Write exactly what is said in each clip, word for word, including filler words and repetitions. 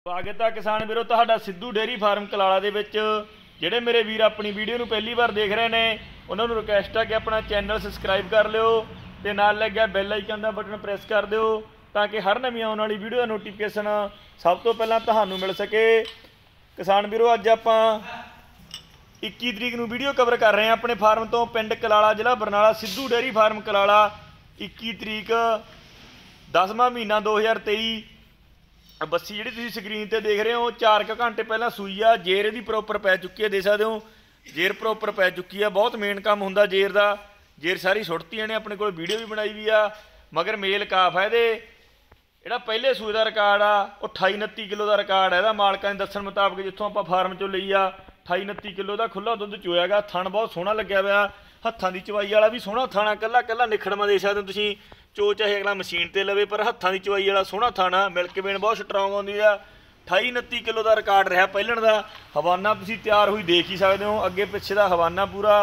स्वागत है किसान वीरो तुहाडा सिद्धू डेयरी फार्म कलाला दे विच। जिहड़े मेरे वीर अपनी वीडियो नूं पहली बार देख रहे हैं उन्हां नूं रिक्वेस्ट है कि अपना चैनल सबसक्राइब कर लिओ ते नाल लग्गिआ बैल आइकन दा बटन प्रेस कर दिओ ताकि हर नवीं आउण वाली वीडियो दा नोटिफिकेशन सब तो पहलां तुहानूं मिल सके। किसान वीरो अज आपां इक्की तरीक नूं वीडियो कवर कर रहे हैं अपने फार्म तो पिंड कलाला जिला बरनाला सिद्धू डेयरी फार्म कलाला। इक्की तरीक दसवां महीना दो हज़ार तेई बस्सी जी तुम स्क्रीन पर देख रहे हो चार क घंटे पहला सूई आ। जेर इहदी प्रॉपर पै चुकी है, देख सकते हो जेर प्रॉपर पै चुकी है। बहुत मेन काम होंदा जेर का, जेर सारी सुट्टी ने अपने को वीडियो भी बनाई हुई आ। मगर मेल काफ है ये जोड़ा पहले सूई का रिकॉर्ड आ वो अठाई उनती किलो का रिकॉर्ड है। यदा मालकां दे दस्सण मुताबक जितों आपां फार्म चों लई आ अठाई उनती किलो का खुला दुध चोया गा। थण बहुत सोहना लग्या हुआ, हत्थां की चवाई वाला भी सोहना थाना, कल्ला कल्ला निखड़मा देख सकते हो तुसीं। चो चाहे अगला मशीन ते लवे पर हत्थां की चवाई वाला सोहना थाना, मिल्क वेन बहुत स्ट्रोंग आउंदी आ। अठाई उनती किलो का रिकॉर्ड रहा पहलण का। हवाना तुसीं तैयार हुई देख ही सकते हो, अगे पिछे का हवाना पूरा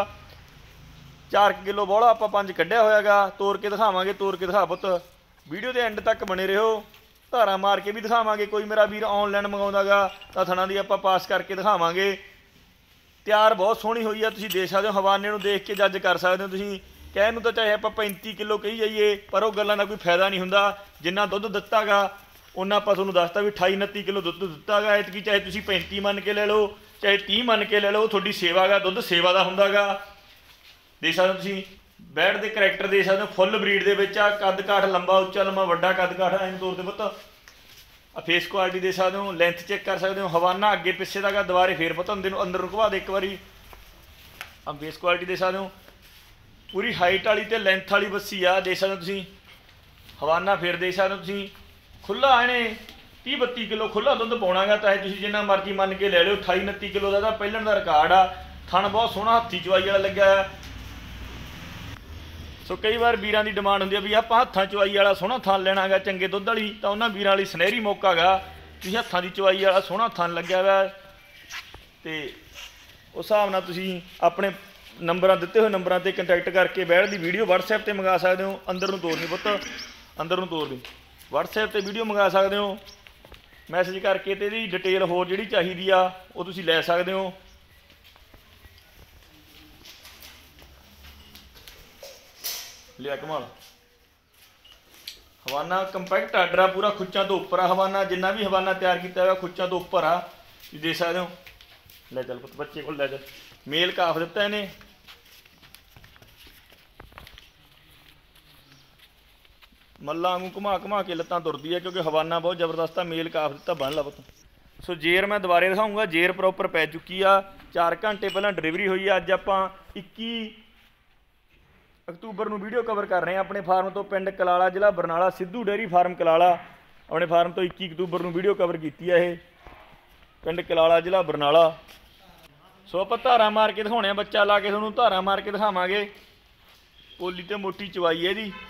चार किलो बौला आपां पंज कढ़िया होया गा। तोड़ के दिखावांगे, तोड़ के दिखा पुत्त, वीडियो के एंड तक बने रहो। धारा मार के भी दिखावांगे, कोई मेरा वीर ऑनलाइन मंगाउंदा गा तां थणां दी आपां पास करके दिखावांगे। तैयार बहुत सोहनी हुई है, तुसीं देख सकते हो। हवाने नूं देख के जज कर सकते हो तुसीं। कहण नूं तां चाहे आपां पैंती किलो कही जाइए पर वो गल्लां दा कोई फायदा नहीं हुंदा। जिन्ना दुध दित्ता गा उन्ना आपां तुहानूं दसता भी अठाई उनती किलो दुध दित्ता गा। इतकी चाहे तुसीं पैंती मन के ले लो चाहे तीह मन के ले लो, तुहाडी सेवा गा, दुध सेवा दा हुंदा गा। देख सकते हो तुसीं बैड दे करैक्टर देख सकते हो, फुल ब्रीड दे विच आ। कद काठ लंबा उच्चा लंबा वड्डा कद काठ आम तौर पर पुत्त। आ फेस क्वालिटी देख सकते हो, लेंथ चेक कर सकते हो। हवाना अगे पिछे का गा, दुबारे फिर पुत्त अंदर अंदर घुमा दे एक बारी। आ फेस क्वालिटी देख सकते हो, पूरी हाइट वाली तो लेंथ वाली बस्सी आ। देख सकते हो तुसीं हवाना फिर देख सकते हो तुसीं। खुला इहने तीह बत्ती किलो खुला दुध पाउणा गा, चाहे तुसीं जिन्ना मर्जी मन के ले लो। अठाई उनती किलो का पहलण का रिकॉर्ड आ। थण बहुत सोहना हत्थी चवाई वाला लग्या है। सो कई बार वीरां दी डिमांड हुंदी है भी आपां हत्थां चवाई वाला सोहना थण लेना गा चंगे दुध वाली, तां उन्हां वीरां लई सुनहरी मौका गा। तुसीं हत्थां दी चवाई वाला सोहना थण लग्या हुआ ते उस हिसाब नाल तुसीं अपने नंबर दिते हुए नंबरों पर कंटैक्ट करके बैठ की वीडियो वट्सएप पर मंगा सकते हो। अंदर नूं तोड़ दी पुत्त, अंदर नूं तोड़ दी। वट्सएप पर वीडियो मंगा सकते हो, मैसेज करके तो यदी डिटेल होर जिहड़ी चाहिदी आ वो तुसीं लै सकते हो। लिया कमाल हवाना कंपैक्ट आर्डर आ, पूरा खुच्चां तो उपर आ हवाना। जिन्ना भी हवाना तैयार किया हुआ खुच्चां तो उपर आ, तुसीं देख सकते हो। लै चल पुत्त बच्चे को लै चल, मेल काफ दिता इन्हें। मल्ला वांगू घुमा घुमा के लत्तां तुरदी है क्योंकि हवाना बहुत जबरदस्त आ। मेल काफ दिता बन ला पुत्त। सो जेर मैं दोबारे दिखाऊंगा, जेर प्रॉपर पै चुकी आ। चार घंटे पहला डिलीवरी हुई है। अज आपां इक्की अक्तूबर नूं वीडियो कवर कर रहे हैं अपने फार्म तो पिंड कलाला जिला बरनाला सिद्धू डेयरी फार्म कलाला। अपने फार्म तो इक्की अक्तूबर नूं वीडियो कवर की है ये पिंड कलाला जिला बरनाला। सो आप धारा मार के दिखाने, बच्चा ला के थोनों धारा मार के दिखावांगे। पोली तो मोटी चवाई है जी।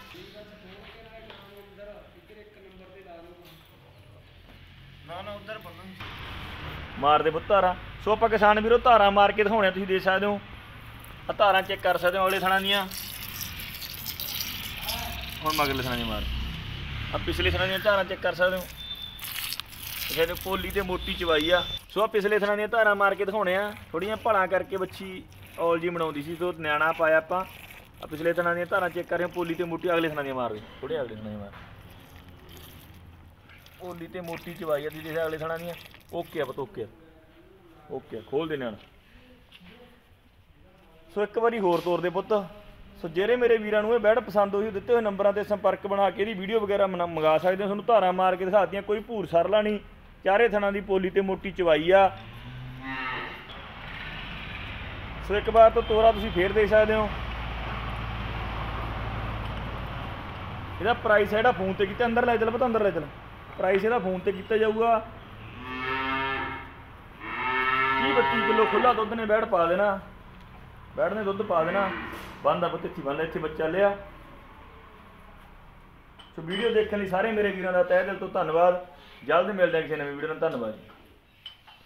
मार दे पुत्त धारा। सो आप किसान वीरों धारा मार के दिखाने, तुसीं देख सकते हो। आ धारा चेक कर सकते हो अगले थणा दियां। हुण मगरले थणा दी मार, आ पिछले थणा दियां धारा चेक कर सकते हो। कहते पोली तो मोटी चवाई आ। सो आ पिछले थणा दियां धारा मार के दिखाने आ। थोड़ियां भला करके बच्ची औल जी बनाउंदी सी तो न्याणा पाया आपां। आ पिछले थणा दियां धारा चेक कर रहे हो, पोली तो मोटी। अगले थणा दियां मार दे थोड़े, अगले थणा दियां मार। पोली तो मोटी चवाई आ, तुसीं देखिआ अगले थणा दियां। ओके आ पुत्त, ओके ओके खोल दे न्याणा। सो एक बारी होर तोड़ दे पुत्त। सो जेरे मेरे वीरां नूं बैड पसंद हुई दिते हुए नंबरों पर संपर्क बना के इहदी वीडियो वगैरह मंगा सकते हो। तुहानूं धारा मार के दिखातियां, कोई भूर सरला नहीं। चारे थणा की पोली तो मोटी चवाई आ। सो एक बार तो तोरा तुसीं फिर देख सकते हो। ਇਹਦਾ प्राइस है जोड़ा फोन पर किया, अंदर लै चल पता अंदर लै चल। प्राइस ਇਹਦਾ फोन पर किया जाऊगा। तीह बत्ती किलो खुला दुध ने बैठ पा देना, बैठ ने दुध पा देना। बंद आ पुत्त, इत्थे बंद, इत्थे बच्चा लिया। सो वीडियो देखने सारे मेरे वीरों का तह दिल तो धन्यवाद। जल्द मिलते हैं किसी नवीं वीडियो में। धन्यवाद जी।